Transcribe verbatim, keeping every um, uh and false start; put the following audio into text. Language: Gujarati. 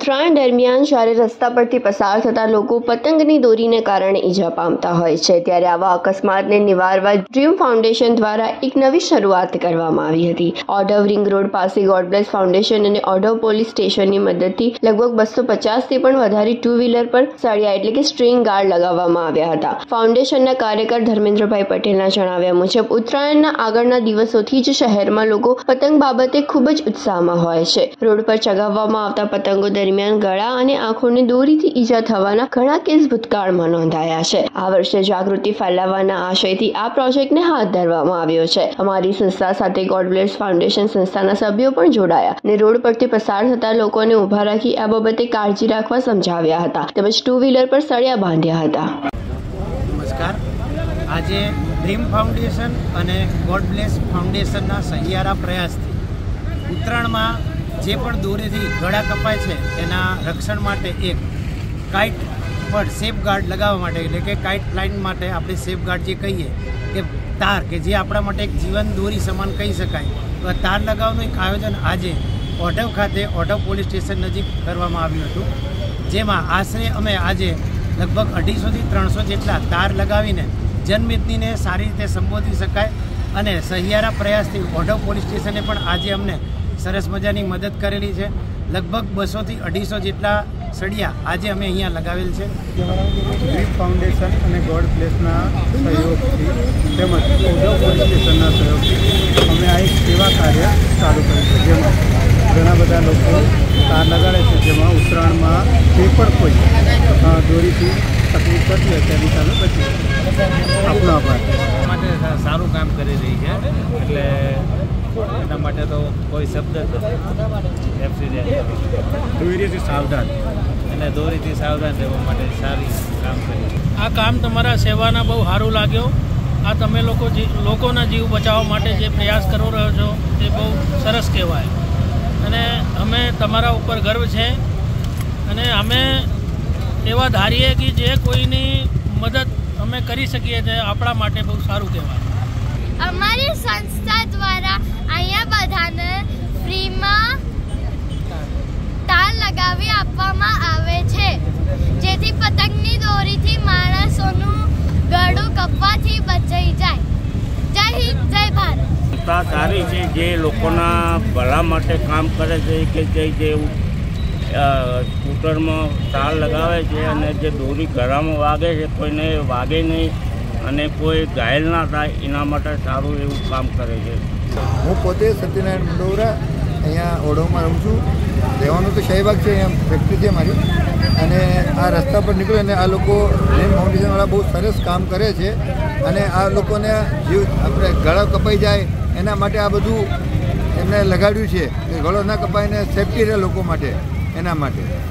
ઉત્તરાયણ દરમિયાન જ્યારે રસ્તા પરથી પસાર થતા લોકો પતંગની દોરીને કારણે ઈજા પામતા હોય છે, ત્યારે આવા અકસ્માતને નિવારવા ડ્રીમ ફાઉન્ડેશન દ્વારા એક નવી શરૂઆત કરવામાં આવી હતી। ઓઢવ રિંગ રોડ પાસે ગોડ બ્લેસ ફાઉન્ડેશન અને ઓઢવ પોલીસ સ્ટેશનની મદદથી લગભગ બસો પચાસથી પણ વધારે ટુ વ્હીલર પર સળિયા એટલે કે સ્ટ્રિંગ ગાર્ડ લગાવવામાં આવ્યા હતા। ફાઉન્ડેશનના કાર્યકર ધર્મેન્દ્રભાઈ પટેલના જણાવ્યા મુજબ ઉત્તરાયણના આગળના દિવસોથી જ શહેરમાં લોકો પતંગ બાબતે ખૂબ જ ઉત્સાહમાં હોય છે। રોડ પર ચગાવવામાં આવતા પતંગો દરમિયાન ગળા અને આંખોને દોરીથી ઈજા થવાના ઘણા કેસ ભૂતકાળમાં નોંધાયા છે। આ વર્ષે જાગૃતિ ફેલાવવાના આશયથી આ પ્રોજેક્ટને હાથ ધરવામાં આવ્યો છે। અમારી સંસ્થા સાથે ગોડ બ્લેસ ફાઉન્ડેશન સંસ્થાના સભ્યો પણ જોડાયા અને રોડ પરથી પસાર થતા લોકોને ઉભા રાખી આ બાબતે કાળજી રાખવા સમજાવ્યા હતા તેમજ ટુ વ્હીલર પર સળિયા બાંધ્યા હતા। નમસ્કાર, આજે ડ્રીમ ફાઉન્ડેશન અને ગોડ બ્લેસ ફાઉન્ડેશનના સહિયારા પ્રયાસથી ઉત્તરાયણમાં જે પણ દોરીથી ગળા કપાય છે એના રક્ષણ માટે એક કાઇટ પર સેફ ગાર્ડ લગાવવા માટે એટલે કે કાઇટ ફ્લાઇટ માટે આપણે સેફ ગાર્ડ જે કહીએ કે તાર કે જે આપણા માટે એક જીવન દોરી સમાન કહી શકાય, તો આ તાર લગાવવાનું એક આયોજન આજે ઓઢવ ખાતે ઓઢવ પોલીસ સ્ટેશન નજીક કરવામાં આવ્યું હતું, જેમાં આશરે અમે આજે લગભગ અઢીસોથી ત્રણસો જેટલા તાર લગાવીને જનમેદનીને સારી રીતે સંબોધી શકાય અને સહિયારા પ્રયાસથી ઓઢવ પોલીસ સ્ટેશને પણ આજે અમને સરસ મજાની મદદ કરેલી છે। લગભગ બસોથી અઢીસો જેટલા સળિયા આજે અમે અહીંયા લગાવેલ છે। ડ્રીમ ફાઉન્ડેશન અને ગોડ બ્લેસના સહયોગથી તેમજ ઓઢવ પોલીસ સ્ટેશનના સહયોગથી અમે આ એક સેવા કાર્ય ચાલુ કર્યું છે, જેમાં ઘણા બધા લોકો તાર લગાડે છે, જેમાં ઉત્તરાયણમાં જે પણ કોઈ દોરીથી તકલીફ થતી હોય તેની સામે બચી આપણો આભાર માટે સારું કામ કરી રહી છે, એટલે એના માટે તો કોઈ શબ્દ જ નથી। એક્સિડન્ટ દોરીથી સાવધાન અને દોરીથી સાવધાન રહેવા માટે સારી કામ કરી। આ કામ તમારા સેવાના બહુ સારું લાગ્યો। આ તમે લોકો લોકોના જીવ બચાવવા માટે જે પ્રયાસ કરી રહ્યો છો તે બહુ સરસ કહેવાય અને અમે તમારા ઉપર ગર્વ છે અને અમે એવા ધારીએ કે જે કોઈની મદદ અમે કરી શકીએ તે આપણા માટે બહુ સારું કહેવાય। અમારી સંસ્થા દ્વારા અહીંયા બધાને ફ્રીમાં તાર લગાવી આપવામાં આવે છે, જેથી પતંગની દોરીથી માણસોનું ગળું કપવાથી બચાઈ જાય। જય હિન્દ, જય ભારત। સંસ્થા સારી છે, જે લોકોના ભલા માટે કામ કરે છે કે જે જે સ્કૂટરમાં તાર લગાવે છે અને જે દોરી ગળામાં વાગે છે કોઈને વાગે નહીં અને કોઈ ઘાયલ ના થાય એના માટે સારું એવું કામ કરે છે। હું પોતે સત્યનારાયણ મંડોરા અહીંયા ઓઢવમાં રહું છું। રહેવાનું તો શાહીબાગ છે, અહીંયા ફેક્ટરી છે મારી, અને આ રસ્તા પર નીકળે અને આ લોકો ડ્રીમ ફાઉન્ડેશનવાળા બહુ સરસ કામ કરે છે અને આ લોકોને જીવ આપણે ગળા કપાઈ જાય એના માટે આ બધું એમને લગાડ્યું છે કે ગળો ના કપાય ને સેફટી રહે લોકો માટે, એના માટે।